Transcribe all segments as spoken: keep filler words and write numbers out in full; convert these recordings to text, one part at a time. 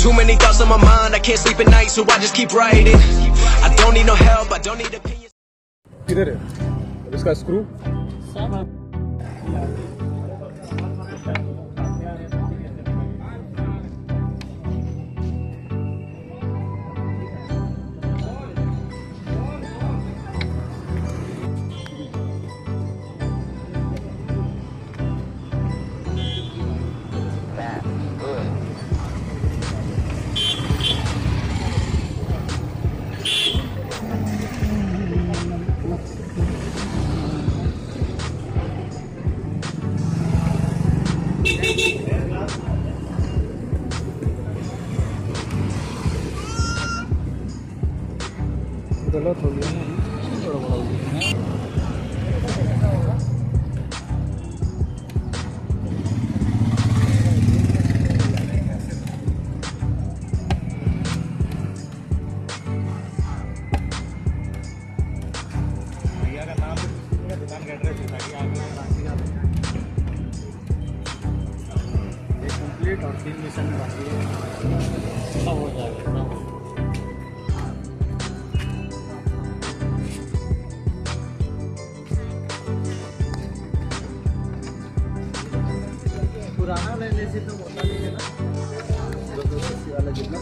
Too many thoughts on my mind, I can't sleep at night, so I just keep writing. I don't need no help, I don't need opinions. किधर है इसका screw? गलत हो गया ना, थोड़ा बड़ा हो गया। भैया का नाम दुकान का एड्रेस बताइए आगे रांची का एक कंप्लीट और तीन मिशन बाकी है, सब हो जाएगा। पुराना लेने से तो होता नहीं है ना, दो सौ अस्सी वाला जितना।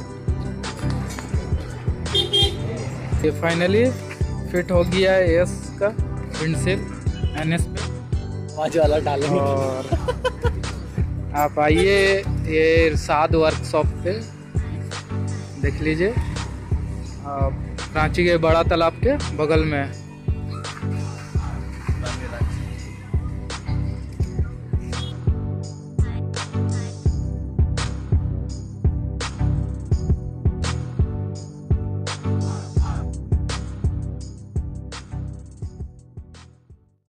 ये फाइनली फिट हो गया है एस का विंडशील्ड एन एस पे, पाँच वाला डालेंगे। और आप आइए ये इरशाद वर्कशॉप पे देख लीजिए, रांची के बड़ा तालाब के बगल में।